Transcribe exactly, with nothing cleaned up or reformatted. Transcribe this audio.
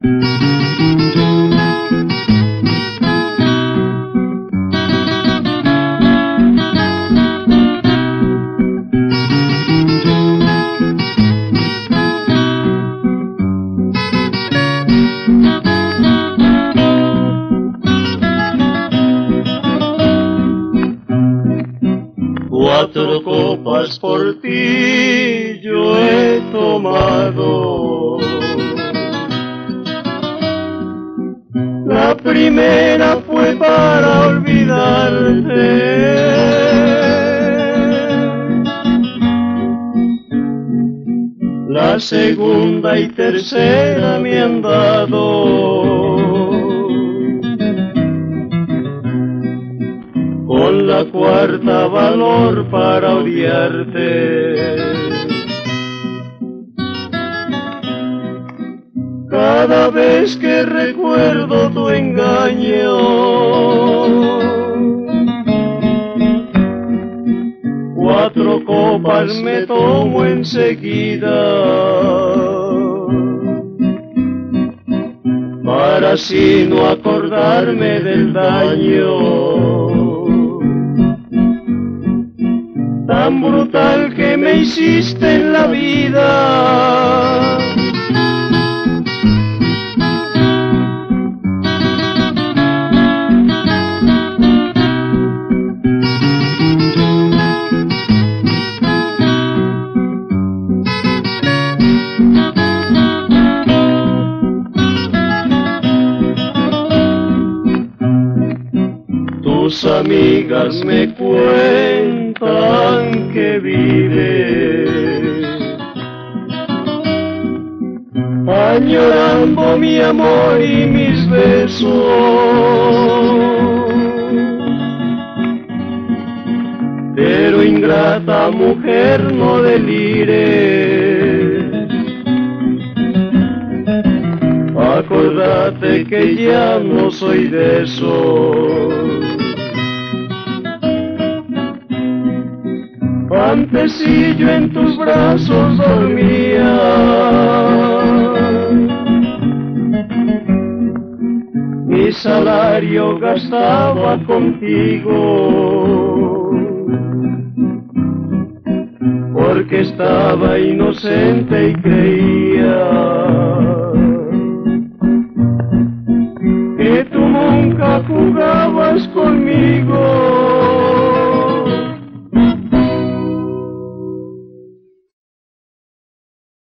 Cuatro copas por ti yo he tomado. La primera fue para olvidarte. La segunda y tercera me han dado. Con la cuarta valor para odiarte. Cada vez que recuerdo tu engaño, cuatro copas me tomo enseguida, para así no acordarme del daño tan brutal que me hiciste en la vida. Tus amigas me cuentan que vives añorando mi amor y mis besos, pero ingrata mujer no delires, acordate que ya no soy de esos. Antes sí yo en tus brazos dormía, mi salario gastaba contigo, porque estaba inocente y creía que tú nunca jugabas conmigo.